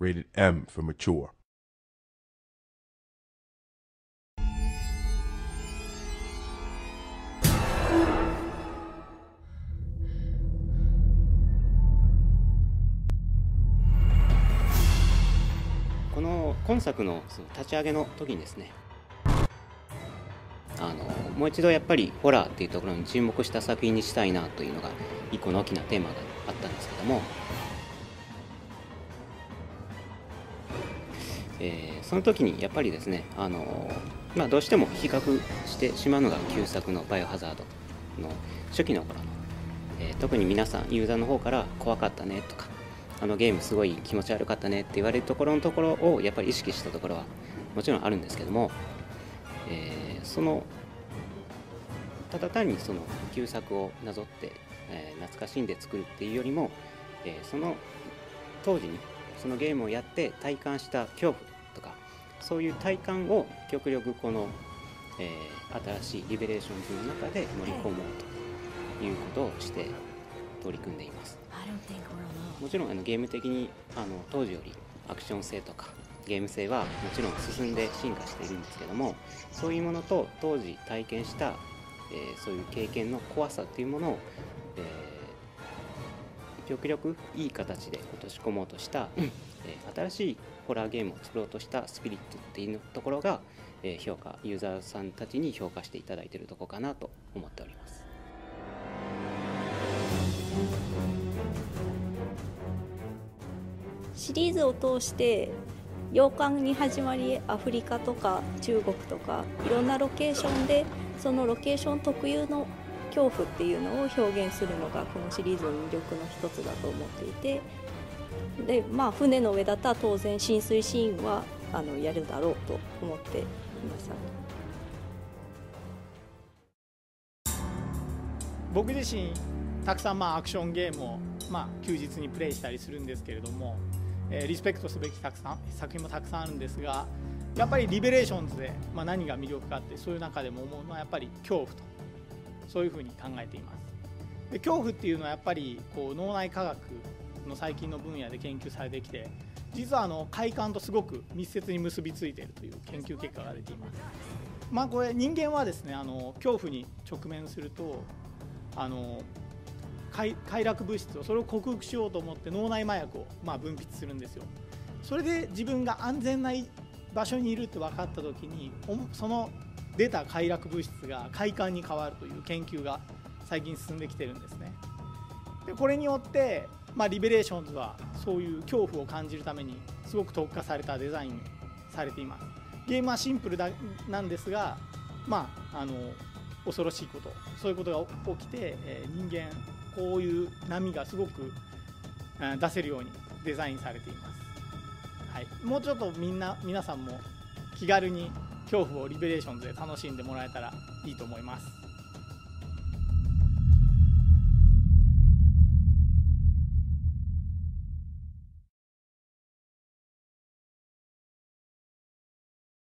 rated M for mature. この今作のその立ち上げの時にですね、もう一度やっぱりホラーっていうところに注目した作品にしたいなというのが一個の大きなテーマがあったんですけども、その時にやっぱりですね、どうしても比較してしまうのが旧作のバイオハザードの初期の頃の、特に皆さんユーザーの方から怖かったねとか、ゲームすごい気持ち悪かったねって言われるところをやっぱり意識したところはもちろんあるんですけども、ただ単にその旧作をなぞって、懐かしんで作るっていうよりも、その当時にそのゲームをやって体感した恐怖とか、そういう体感を極力この、新しいリベレーションズの中で盛り込もうということをして取り組んでいます。もちろんゲーム的に当時よりアクション性とかゲーム性はもちろん進んで進化しているんですけども、そういうものと当時体験した、そういう経験の怖さっていうものを、極力いい形で落とし込もうとした、新しいホラーゲームを作ろうとしたスピリットっていうところが、ユーザーさんたちに評価していただいているところかなと思っております。 シリーズを通して洋館に始まりアフリカとか中国とかいろんなロケーションでそのロケーション特有の恐怖っていうのを表現するのがこのシリーズの魅力の一つだと思っていて、で、船の上だったら当然浸水シーンはやるだろうと思っていました。 僕自身たくさんアクションゲームを休日にプレイしたりするんですけれども、リスペクトすべき作品もたくさんあるんですが、やっぱりリベレーションズで何が魅力かって、そういう中でも思うのはやっぱり恐怖と、そういうふうに考えています。で、恐怖っていうのはやっぱり脳内科学の最近の分野で研究されてきて、実は快感とすごく密接に結びついているという研究結果が出ています。これ人間はですね、恐怖に直面すると快楽物質をそれを克服しようと思って脳内麻薬を分泌するんですよ。それで自分が安全な場所にいるって分かった時に、その出た快楽物質が快感に変わるという研究が最近進んできてるんですね。でこれによって、リベレーションズはそういう恐怖を感じるためにすごく特化されたデザインされています。ゲームはシンプルなんですが、恐ろしいこと、そういうことが起きて、人間こういう波がすごく出せるようにデザインされています。はい、もうちょっと皆さんも気軽に恐怖をリベレーションズで楽しんでもらえたらいいと思います。